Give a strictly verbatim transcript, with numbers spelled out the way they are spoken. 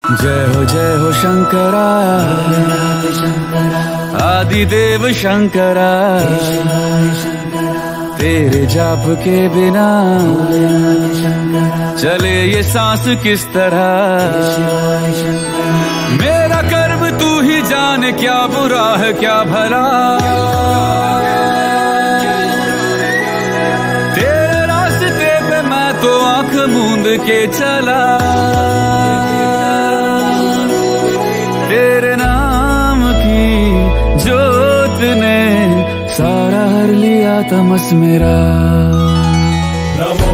जय हो जय हो शंकरा, आदिदेव शंकरा, तेरे जाप के बिना चले ये सांस किस तरह। मेरा कर्म तू ही जाने, क्या बुरा है क्या भला, तेरे रास्ते पे मैं तो आंख मूंद के चला। तेरे नाम की जोत ने सारा हर लिया तमस मेरा।